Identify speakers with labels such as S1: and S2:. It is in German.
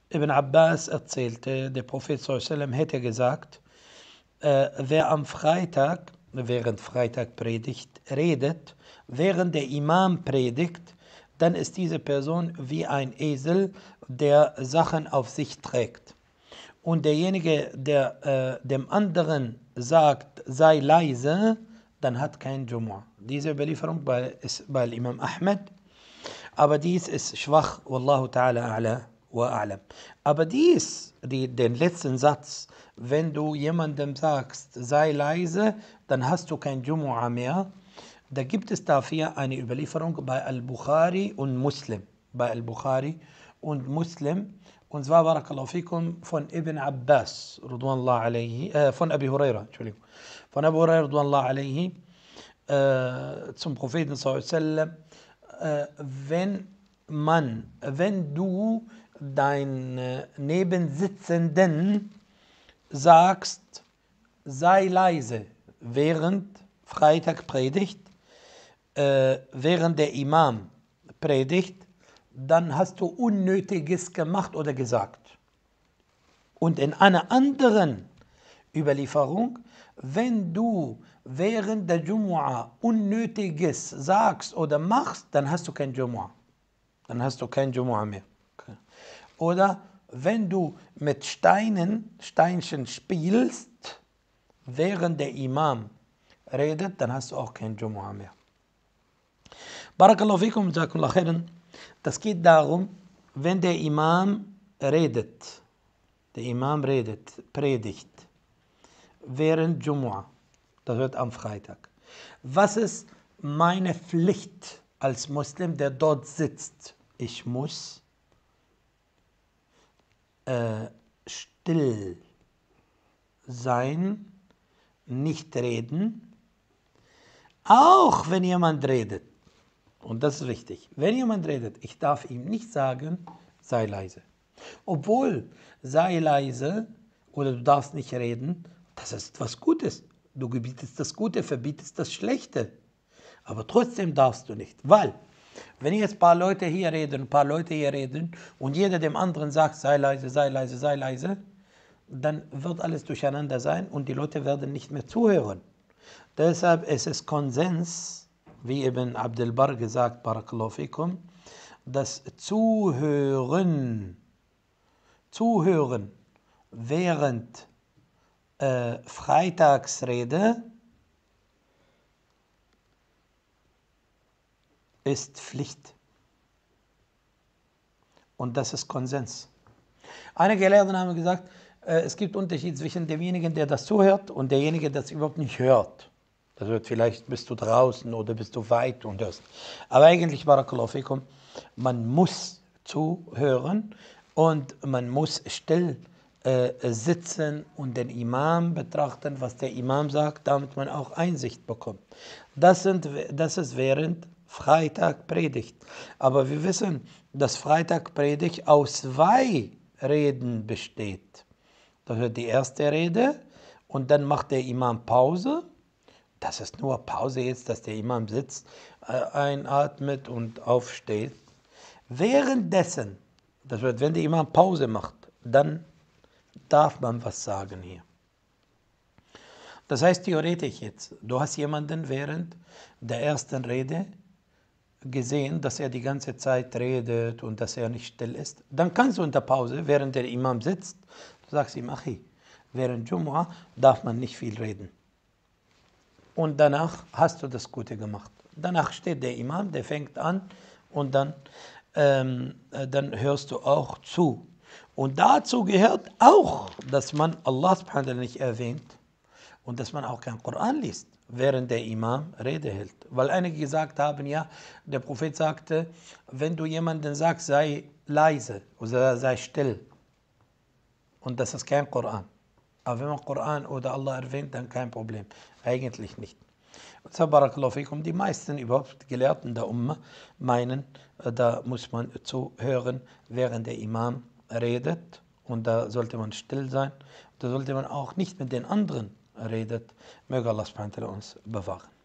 S1: Ibn Abbas erzählte, der Prophet sallam hätte gesagt, wer am Freitag, während Freitag Predigt, redet, während der Imam predigt, dann ist diese Person wie ein Esel, der Sachen auf sich trägt. Und derjenige, der dem anderen sagt, sei leise, dann hat kein Jumu'ah. Diese Überlieferung ist bei Imam Ahmed, aber dies ist schwach, Wallahu ta'ala a'la wa a'lam. Aber den letzten Satz, wenn du jemandem sagst, sei leise, dann hast du kein Jumu'ah mehr. Da gibt es dafür eine Überlieferung bei Al-Bukhari und Muslim. Bei Al-Bukhari und Muslim. Und zwar, Barakallahu fikum, von Ibn Abbas, Ridwanullah alayhi, von Abi Huraira, Entschuldigung. Von Abu Huraira, Ridwanullah alayhi, zum Propheten sallallahu alaihi wasallam, wenn du deinen Nebensitzenden sagst, sei leise, während Freitag predigt, während der Imam predigt, dann hast du Unnötiges gemacht oder gesagt. Und in einer anderen Überlieferung, wenn du während der Jumu'ah Unnötiges sagst oder machst, dann hast du kein Jumu'ah. Dann hast du kein Jumu'ah mehr. Oder wenn du mit Steinchen spielst, während der Imam redet, dann hast du auch kein Jumu'ah mehr. Barakallahu fikum, jazakumullah khairan. Das geht darum, wenn der Imam redet, predigt, während Jumu'ah, das wird am Freitag. Was ist meine Pflicht als Muslim, der dort sitzt? Ich muss still sein, nicht reden, auch wenn jemand redet. Und das ist wichtig. Wenn jemand redet, ich darf ihm nicht sagen, sei leise. Obwohl, sei leise oder du darfst nicht reden, das ist etwas Gutes. Du gebietest das Gute, verbietest das Schlechte. Aber trotzdem darfst du nicht, weil, wenn jetzt ein paar Leute hier reden und jeder dem anderen sagt, sei leise, sei leise, sei leise, dann wird alles durcheinander sein und die Leute werden nicht mehr zuhören. Deshalb ist es Konsens, wie Ibn Abdel Barr gesagt, Barakallahu fikum, das Zuhören während Freitagsrede ist Pflicht. Und das ist Konsens. Einige Gelehrte haben gesagt, es gibt Unterschied zwischen demjenigen, der das zuhört, und derjenige, der das überhaupt nicht hört. Das wird vielleicht, bist du draußen oder bist du weit und hörst. Aber eigentlich, Barakallahu fikum, man muss zuhören und man muss still sitzen und den Imam betrachten, was der Imam sagt, damit man auch Einsicht bekommt. Das ist während Freitag Predigt. Aber wir wissen, dass Freitag Predigt aus 2 Reden besteht. Das wird die erste Rede und dann macht der Imam Pause. Das ist nur Pause jetzt, dass der Imam sitzt, einatmet und aufsteht. Währenddessen, das wird, wenn der Imam Pause macht, dann darf man was sagen hier. Das heißt theoretisch jetzt, du hast jemanden während der ersten Rede gesehen, dass er die ganze Zeit redet und dass er nicht still ist. Dann kannst du in der Pause, während der Imam sitzt, du sagst ihm, Achi, während Jumu'ah darf man nicht viel reden. Und danach hast du das Gute gemacht. Danach steht der Imam, der fängt an und dann hörst du auch zu. Und dazu gehört auch, dass man Allah subhanahu wa ta'ala nicht erwähnt und dass man auch keinen Koran liest, während der Imam Rede hält. Weil einige gesagt haben, ja, der Prophet sagte, wenn du jemanden sagst, sei leise oder sei still. Und das ist kein Koran. Aber wenn man Koran oder Allah erwähnt, dann kein Problem. Eigentlich nicht. Und so, Barakallahu fikum, die meisten überhaupt Gelehrten der Umma meinen, da muss man zuhören, während der Imam redet. Und da sollte man still sein. Da sollte man auch nicht mit den anderen redet. Möge Allah subhanahu wa ta'ala uns bewahren.